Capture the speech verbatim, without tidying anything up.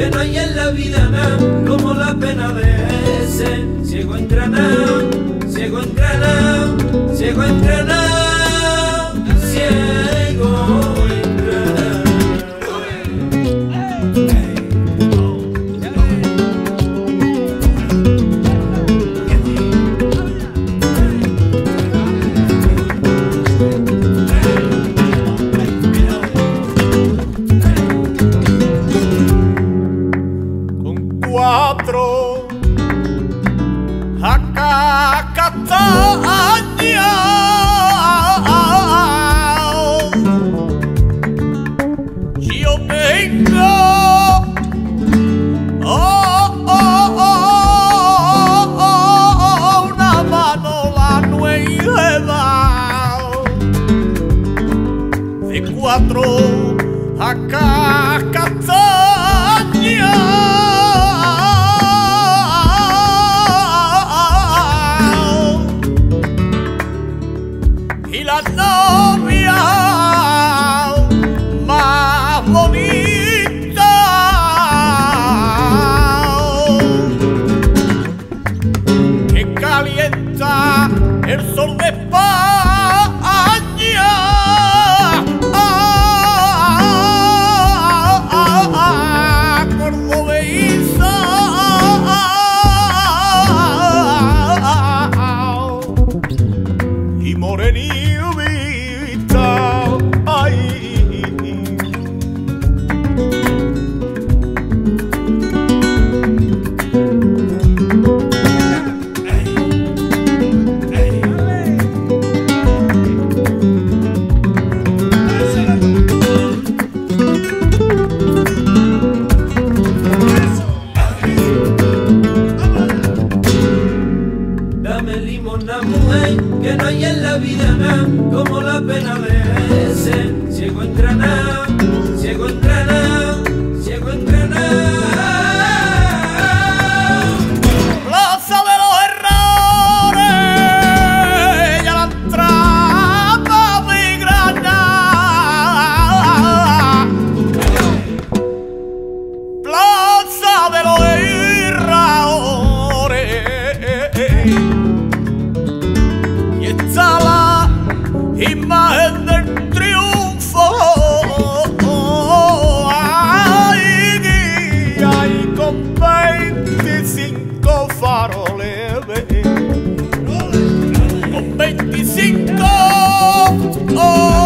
que no hay en la vida nada como la pena de ese ciego entrenado, ciego entrenado, ciego entrenado, ciego entrenado. Con cuatro jacatañas yo tengo oh, oh, oh, oh, una mano la nueva de cuatro jacatañas y la novia más bonita que calienta el sol de España, cordobesa y morenita. Dame limosna, mujer, que no hay en la vida nada como la pena de ese ciego entrenado, ciego entrenado, ciego entrenado. Plaza de los errores, ya la entrada de Granada. Plaza de los errores, y está la imagen del triunfo. Ay, ay, con veinticinco faroles, con veinticinco. Oh,